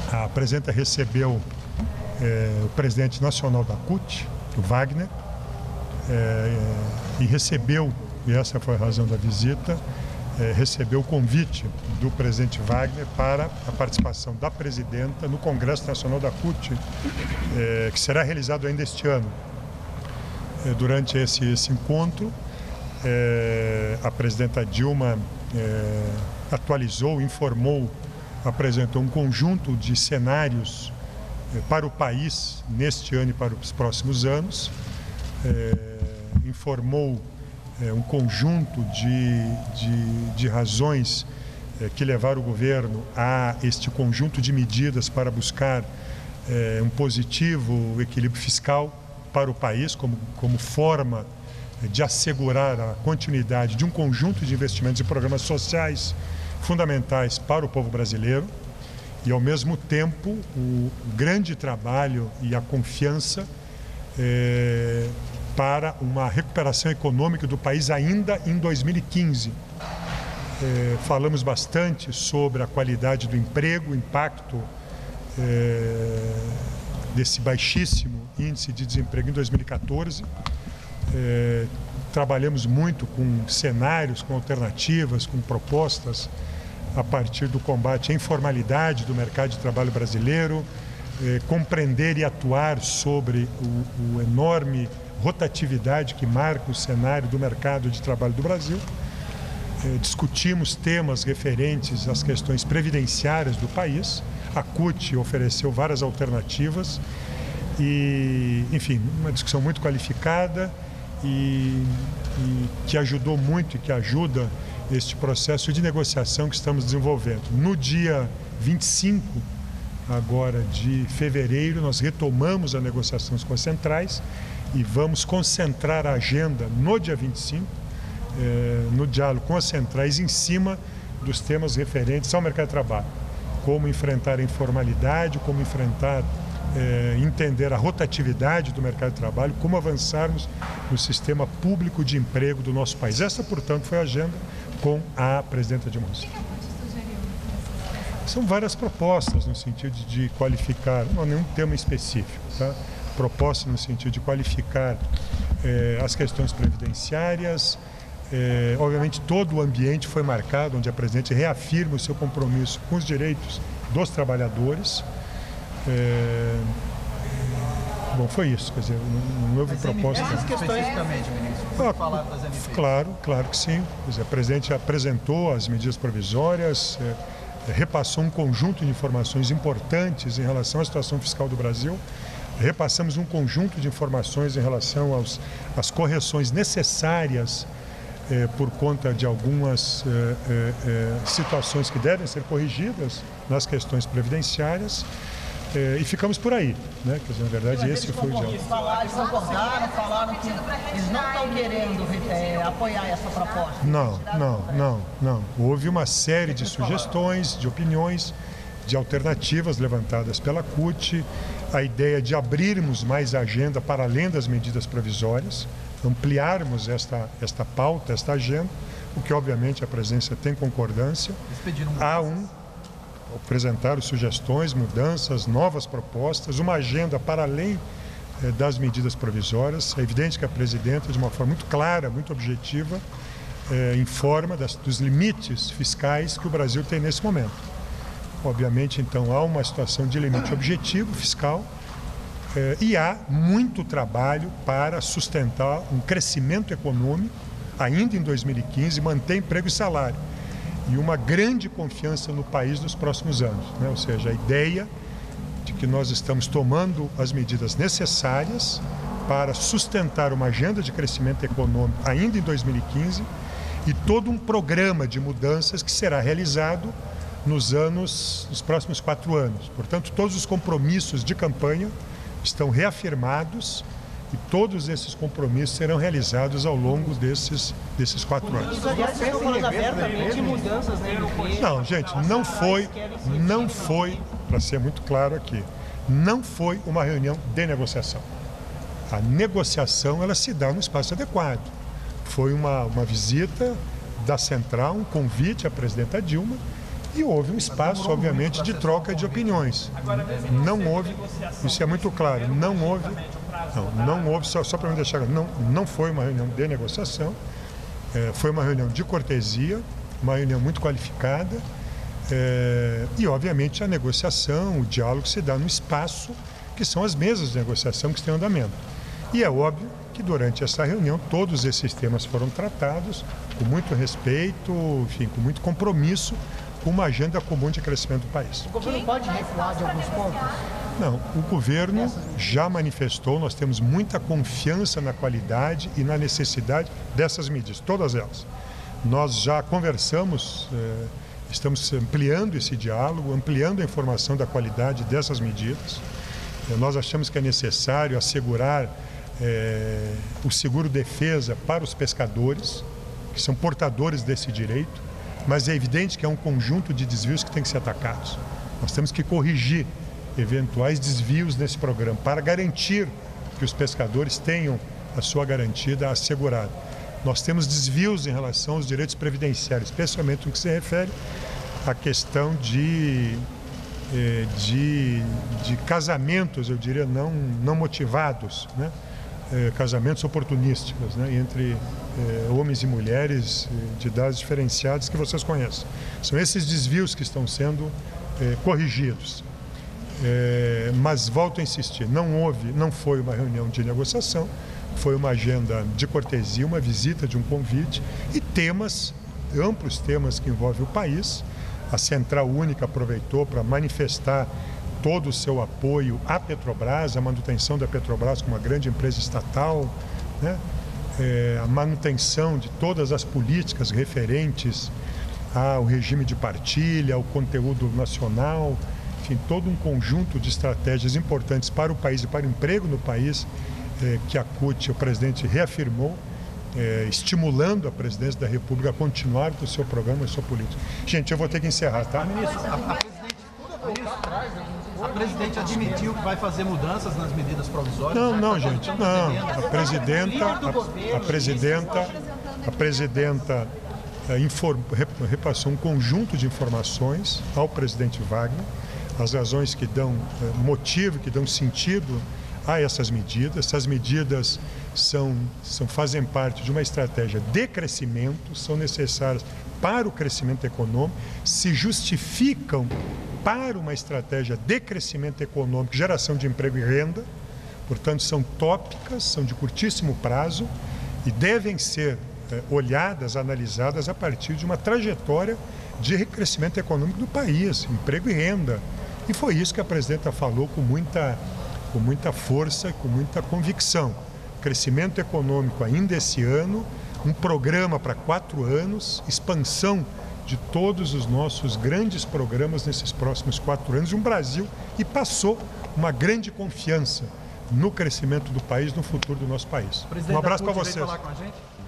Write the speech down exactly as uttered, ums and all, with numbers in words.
A presidenta recebeu é, o presidente nacional da C U T, o Wagner, é, e recebeu, e essa foi a razão da visita, é, recebeu o convite do presidente Wagner para a participação da presidenta no Congresso Nacional da C U T, é, que será realizado ainda este ano. É, durante esse, esse encontro, é, a presidenta Dilma é, atualizou, informou, apresentou um conjunto de cenários é, para o país neste ano e para os próximos anos, é, informou é, um conjunto de, de, de razões é, que levaram o governo a este conjunto de medidas para buscar é, um positivo equilíbrio fiscal para o país, como, como forma de assegurar a continuidade de um conjunto de investimentos e programas sociais fundamentais para o povo brasileiro e, ao mesmo tempo, o grande trabalho e a confiança é, para uma recuperação econômica do país ainda em dois mil e quinze. É, falamos bastante sobre a qualidade do emprego, o impacto é, desse baixíssimo índice de desemprego em dois mil e quatorze. É, trabalhamos muito com cenários, com alternativas, com propostas a partir do combate à informalidade do mercado de trabalho brasileiro, é, compreender e atuar sobre o, o enorme rotatividade que marca o cenário do mercado de trabalho do Brasil. É, discutimos temas referentes às questões previdenciárias do país. A C U T ofereceu várias alternativas e, enfim, uma discussão muito qualificada e, e que ajudou muito e que ajuda este processo de negociação que estamos desenvolvendo. No dia vinte e cinco agora de fevereiro, nós retomamos as negociações com as centrais e vamos concentrar a agenda no dia vinte e cinco, eh, no diálogo com as centrais, em cima dos temas referentes ao mercado de trabalho. Como enfrentar a informalidade, como enfrentar, eh, entender a rotatividade do mercado de trabalho, como avançarmos no sistema público de emprego do nosso país. Essa, portanto, foi a agenda com a presidenta Dilma Rousseff. São várias propostas no sentido de qualificar, não há nenhum tema específico, tá? Proposta no sentido de qualificar eh, as questões previdenciárias. Eh, obviamente, todo o ambiente foi marcado, onde a presidente reafirma o seu compromisso com os direitos dos trabalhadores. Eh, bom, foi isso, quer dizer, não, não houve proposta. Essas questões especificamente, ministro, ah, falar das M Ps. Claro, claro que sim. Quer dizer, a presidente apresentou as medidas provisórias, eh, repassou um conjunto de informações importantes em relação à situação fiscal do Brasil. Repassamos um conjunto de informações em relação aos, às correções necessárias eh, por conta de algumas eh, eh, situações que devem ser corrigidas nas questões previdenciárias eh, e ficamos por aí, né? Quer dizer, na verdade, Mas esse foi o diálogo. Falaram, eles concordaram, falaram que eles não estão querendo é, apoiar essa proposta. Não, não, não, não. Houve uma série de sugestões, de opiniões, de alternativas levantadas pela C U T, a ideia de abrirmos mais a agenda para além das medidas provisórias, ampliarmos esta, esta pauta, esta agenda, o que obviamente a presidência tem concordância. Há um, apresentar sugestões, mudanças, novas propostas, uma agenda para além eh, das medidas provisórias. É evidente que a presidenta, de uma forma muito clara, muito objetiva, eh, informa das, dos limites fiscais que o Brasil tem nesse momento. Obviamente, então, há uma situação de limite objetivo fiscal eh, e há muito trabalho para sustentar um crescimento econômico, ainda em dois mil e quinze, manter emprego e salário. E uma grande confiança no país nos próximos anos, né? Ou seja, a ideia de que nós estamos tomando as medidas necessárias para sustentar uma agenda de crescimento econômico ainda em dois mil e quinze e todo um programa de mudanças que será realizado nos anos, nos próximos quatro anos. Portanto, todos os compromissos de campanha estão reafirmados e todos esses compromissos serão realizados ao longo desses, desses quatro anos. Não, gente, não foi, não foi, para ser muito claro aqui, não foi uma reunião de negociação. A negociação, ela se dá no espaço adequado. Foi uma, uma visita da Central, um convite à presidenta Dilma, e houve um espaço, obviamente, de troca de opiniões. Não houve, isso é muito claro, não houve, não, não houve, só, só para me deixar, não, não foi uma reunião de negociação, é, foi uma reunião de cortesia, uma reunião muito qualificada, é, e, obviamente, a negociação, o diálogo se dá no espaço que são as mesas de negociação que estão em andamento. E é óbvio que durante essa reunião todos esses temas foram tratados com muito respeito, enfim, com muito compromisso com uma agenda comum de crescimento do país. O governo pode recuar de alguns pontos? Não, o governo já manifestou, nós temos muita confiança na qualidade e na necessidade dessas medidas, todas elas. Nós já conversamos, eh, estamos ampliando esse diálogo, ampliando a informação da qualidade dessas medidas. Eh, nós achamos que é necessário assegurar eh, o seguro-defesa para os pescadores, que são portadores desse direito, mas é evidente que é um conjunto de desvios que tem que ser atacados. Nós temos que corrigir eventuais desvios nesse programa para garantir que os pescadores tenham a sua garantida assegurada. Nós temos desvios em relação aos direitos previdenciários, especialmente no que se refere à questão de, de, de casamentos, eu diria, não, não motivados, né? Casamentos oportunísticos, né? Entre eh, homens e mulheres de idades diferenciadas que vocês conhecem. São esses desvios que estão sendo eh, corrigidos. É, mas volto a insistir, não houve, não foi uma reunião de negociação, foi uma agenda de cortesia, uma visita de um convite e temas, amplos temas que envolvem o país. A Central Única aproveitou para manifestar todo o seu apoio à Petrobras, a manutenção da Petrobras como uma grande empresa estatal, né? É, a manutenção de todas as políticas referentes ao regime de partilha, ao conteúdo nacional, enfim, todo um conjunto de estratégias importantes para o país e para o emprego no país, eh, que a C U T, o presidente, reafirmou, eh, estimulando a presidência da República a continuar com o seu programa e sua política. Gente, eu vou ter que encerrar, tá? Ministro, a, a, a presidente admitiu que vai fazer mudanças nas medidas provisórias? Não, não, gente, não. A presidenta, a, a presidenta, a presidenta eh, inform, repassou um conjunto de informações ao presidente Wagner, as razões que dão eh, motivo, que dão sentido a essas medidas. Essas medidas são, são, fazem parte de uma estratégia de crescimento, são necessárias para o crescimento econômico, se justificam para uma estratégia de crescimento econômico, geração de emprego e renda, portanto são tópicas, são de curtíssimo prazo e devem ser eh, olhadas, analisadas a partir de uma trajetória de crescimento econômico do país, emprego e renda. E foi isso que a presidenta falou com muita, com muita força e com muita convicção. Crescimento econômico ainda esse ano, um programa para quatro anos, expansão de todos os nossos grandes programas nesses próximos quatro anos, um Brasil e passou uma grande confiança no crescimento do país, no futuro do nosso país. Um abraço para vocês.